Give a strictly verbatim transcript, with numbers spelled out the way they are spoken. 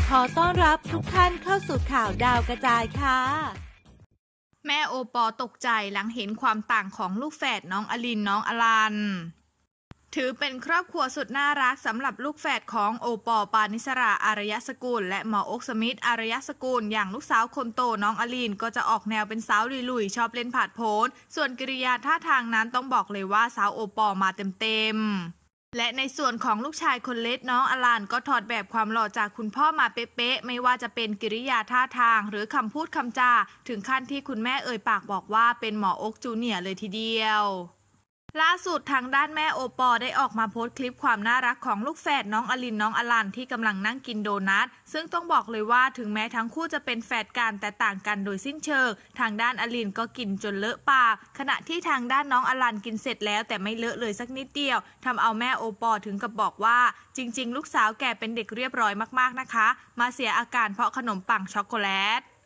ขอต้อนรับทุกท่านเข้าสู่ข่าวดาวกระจายค่ะแม่โอปอตกใจหลังเห็นความต่างของลูกแฝดน้องอลินน้องอลันถือเป็นครอบครัวสุดน่ารักสำหรับลูกแฝดของโอปอปานิสราอารยสกุลและหมออกสมิธอารยสกุลอย่างลูกสาวคนโตน้องอลินก็จะออกแนวเป็นสาวลุยๆชอบเล่นผาดโผนส่วนกิริยาท่าทางนั้นต้องบอกเลยว่าสาวโอปอมาเต็มๆและในส่วนของลูกชายคนเล็กน้องอลันก็ถอดแบบความหล่อจากคุณพ่อมาเป๊ะๆไม่ว่าจะเป็นกิริยาท่าทางหรือคำพูดคำจาถึงขั้นที่คุณแม่เอ่ยปากบอกว่าเป็นหมอโอ๊กจูเนียร์เลยทีเดียวล่าสุดทางด้านแม่โอปอได้ออกมาโพสต์คลิปความน่ารักของลูกแฝดน้องอลินน้องอลันที่กำลังนั่งกินโดนัทซึ่งต้องบอกเลยว่าถึงแม้ทั้งคู่จะเป็นแฝดกันแต่ต่างกันโดยสิ้นเชิงทางด้านอลินก็กินจนเลอะปากขณะที่ทางด้านน้องอลันกินเสร็จแล้วแต่ไม่เลอะเลยสักนิดเดียวทำเอาแม่โอปอถึงกับบอกว่าจริงๆลูกสาวแกเป็นเด็กเรียบร้อยมากๆนะคะมาเสียอาการเพราะขนมปังช็อกโกแลต